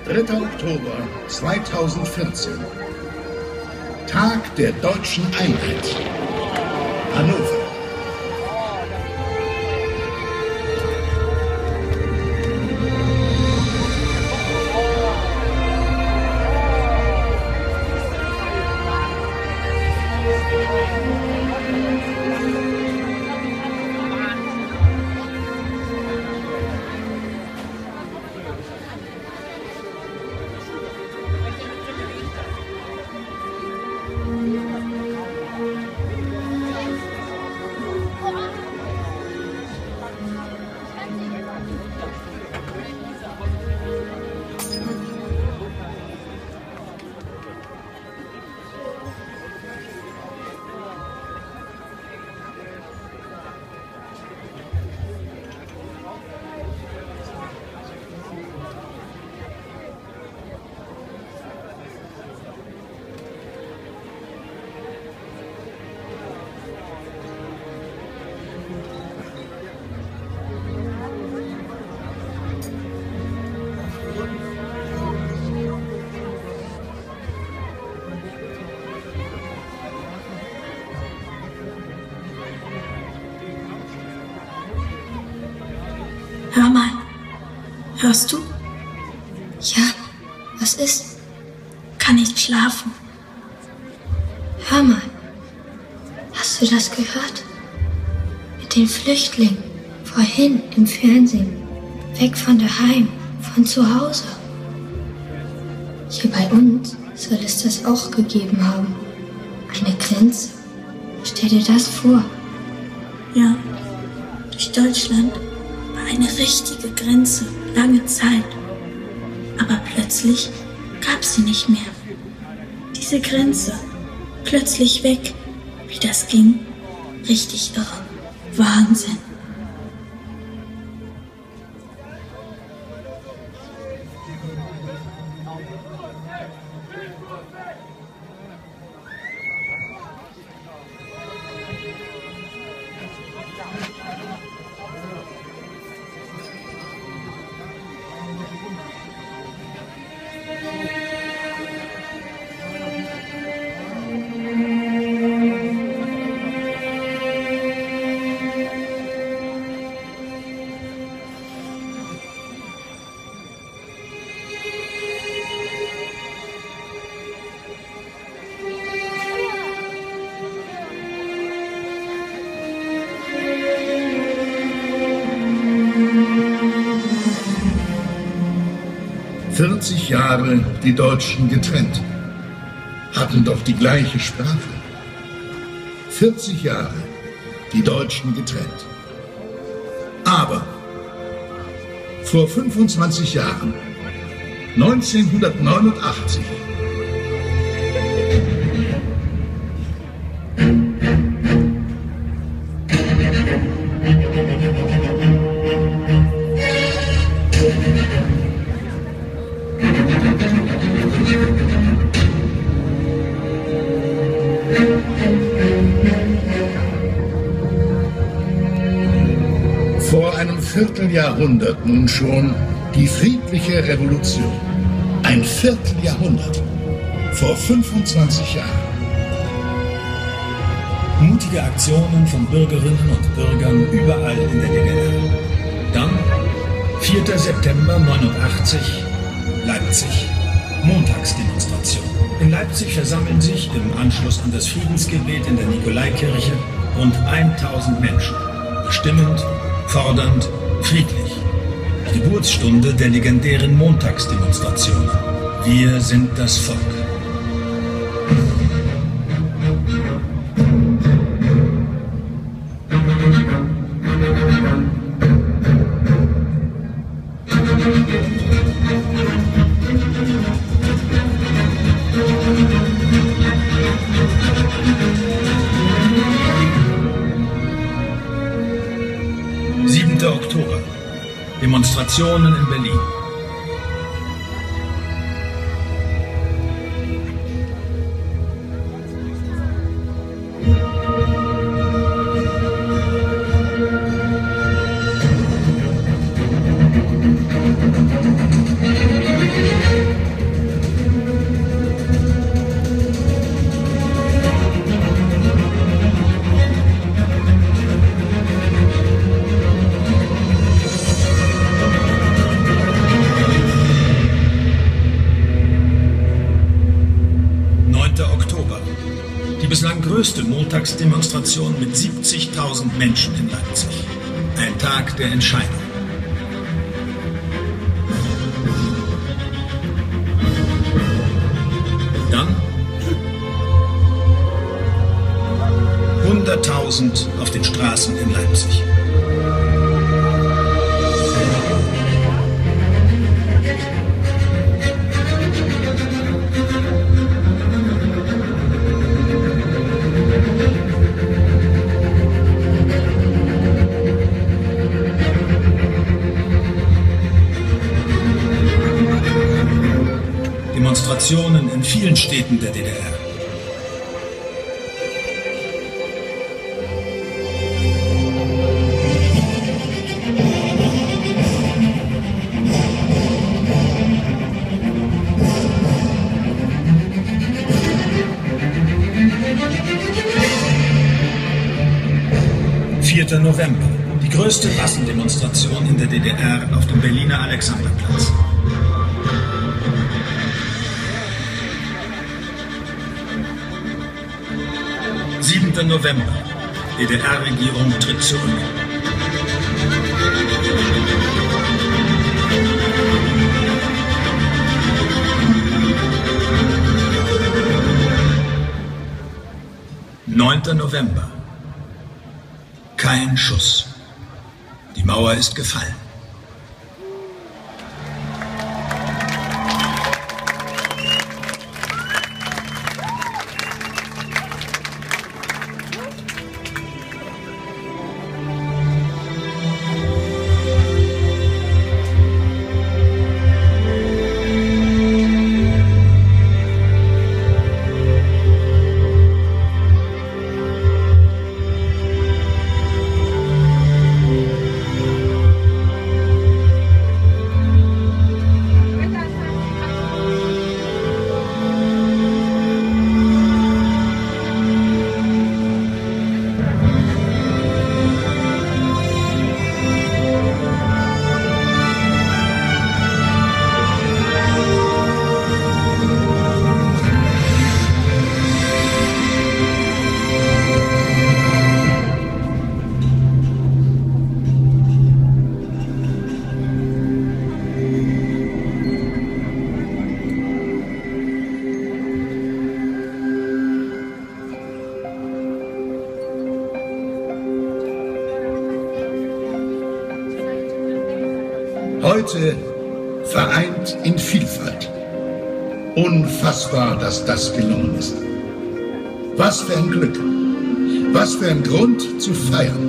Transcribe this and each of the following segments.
3. Oktober 2014. Tag der deutschen Einheit. Hannover. Hör mal, hörst du? Ja, was ist? Kann nicht schlafen. Hör mal, hast du das gehört? Mit den Flüchtlingen, vorhin im Fernsehen, weg von daheim, von zu Hause. Hier bei uns soll es das auch gegeben haben. Eine Grenze. Stell dir das vor. Ja, durch Deutschland war eine richtige Grenze, lange Zeit. Aber plötzlich gab sie nicht mehr. Diese Grenze, plötzlich weg. Wie das ging, richtig irre. Wahnsinn. Jahre die Deutschen getrennt, hatten doch die gleiche Sprache. 40 Jahre die Deutschen getrennt. Aber vor 25 Jahren, 1989, Vierteljahrhundert nun schon die friedliche Revolution. Ein Vierteljahrhundert. Vor 25 Jahren. Mutige Aktionen von Bürgerinnen und Bürgern überall in der DDR. Dann 4. September 89, Leipzig. Montagsdemonstration. In Leipzig versammeln sich im Anschluss an das Friedensgebet in der Nikolaikirche rund 1000 Menschen. Bestimmend, fordernd, friedlich. Die Geburtsstunde der legendären Montagsdemonstrationen. Wir sind das Volk. Oktober. Demonstrationen in Berlin. größte Montagsdemonstration mit 70.000 Menschen in Leipzig. Ein Tag der Entscheidung. Dann 100.000 auf den Straßen in Leipzig. Demonstrationen in vielen Städten der DDR. November. Die größte Massendemonstration in der DDR auf dem Berliner Alexanderplatz. November. DDR-Regierung tritt zurück. November. Kein Schuss. Die Mauer ist gefallen. Heute vereint in Vielfalt. Unfassbar, dass das gelungen ist. Was für ein Glück. Was für ein Grund zu feiern.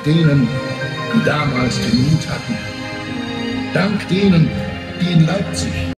denen, die damals den Mut hatten. Dank denen, die in Leipzig